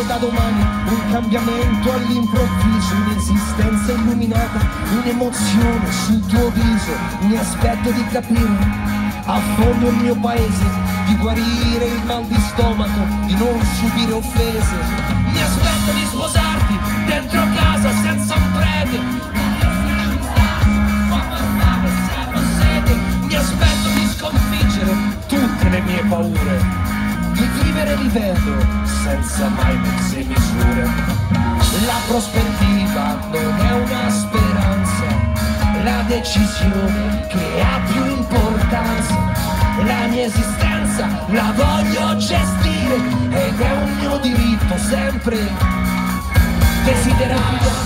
da domani, un cambiamento all'improvviso, un'esistenza illuminata, un'emozione sul tuo viso. Mi aspetto di capire a fondo il mio paese, di guarire il mal di stomaco, di non subire offese. Mi aspetto di sposarti dentro casa senza un prete, mi aspetto di sconfiggere tutte le mie paure, di vivere vivendo senza mai mezze misure. La prospettiva non è una speranza, la decisione che ha più importanza. La mia esistenza la voglio gestire ed è un mio diritto sempre desiderare.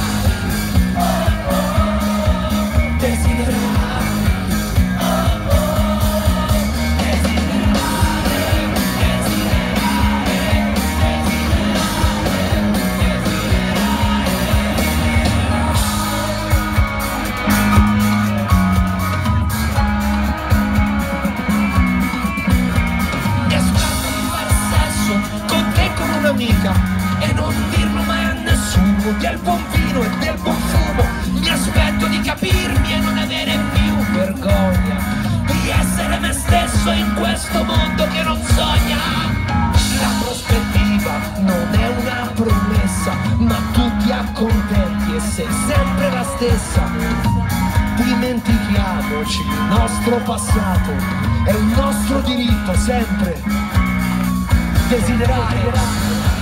E non dirlo mai a nessuno, del buon vino e del buon fumo. Mi aspetto di capirmi e non avere più vergogna di essere me stesso in questo mondo che non sogna. La prospettiva non è una promessa, ma tu ti accontenti e sei sempre la stessa. Dimentichiamoci il nostro passato, è un nostro diritto sempre desiderare.